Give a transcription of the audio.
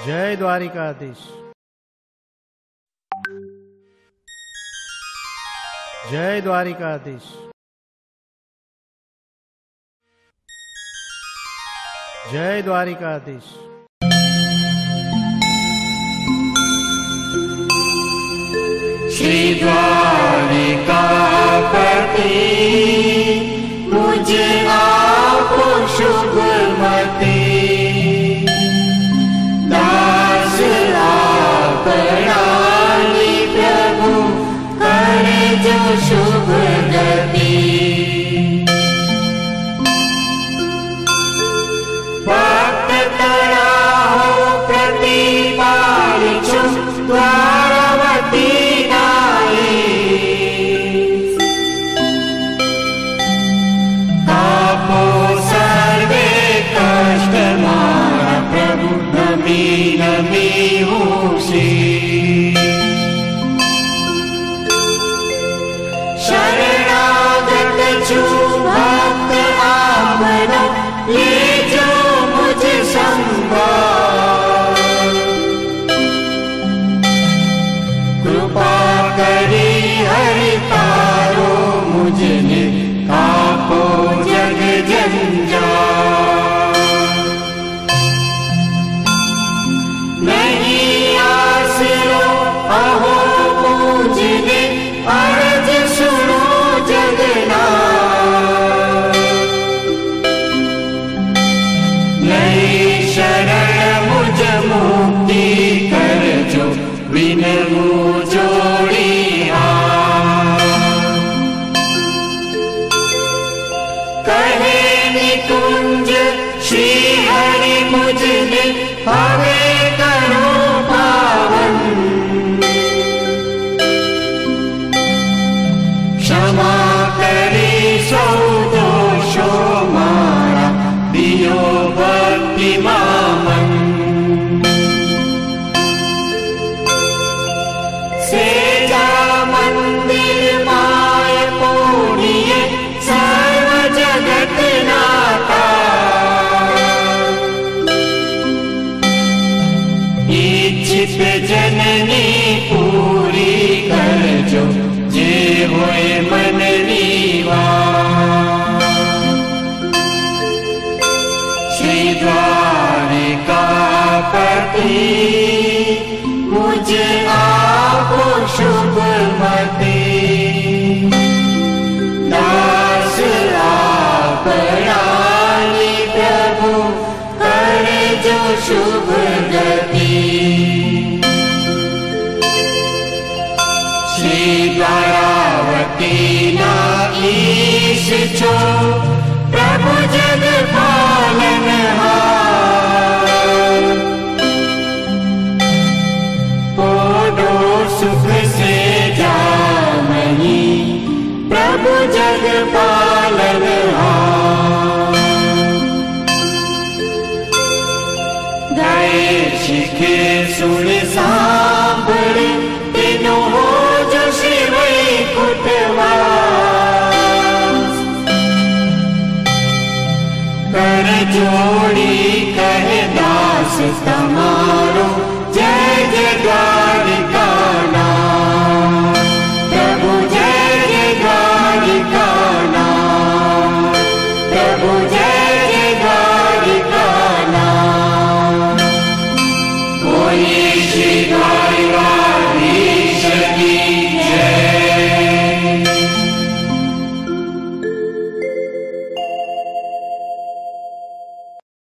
जय द्वारिकाधीश। जय द्वारिकाधीश। जय द्वारिकाधीश। श्री द्वारिकापति मुझे आपको शुभमति, दास आपरानी प्रभु करे जो शुभ गति। भक्त तराहो प्रतिपालिछु द्वारवती नमी होशी। शरणागत छु भक्त आपना, ले जो मुझे संभाल। कृपा करी हरि तारो मुझने, कापो जग जंजाल। अहो मुझने अर्ज सुनो जगन्नाथ, नई शरण मुझ मुक्ति कर जो, विनमु जोड़ी कहे निकुंज श्री हरि मुझने, हवे करो पावन। क्षमा करी सौ दोषो मारा, दियो भक्ति मामन। सेजा मंदिर माय पूर्णिये, सर्व जगत नाता। इच्छित जननी पूरी कर जो, जे होए मन नीवा। श्री द्वारिकापति मुझे आपको शुभमति, दास आपरानी प्रभु करे जो शुभ गति। श्री द्वारावती ना ईश छो, प्रभु जग पालनहार। पोडो सुख से जामही, प्रभु जग पालनहार। गए शिखे सुन सांभळे, तीनों हो जो श्री वैकुंठवास। कर जोड़ी कहे दास तमाम,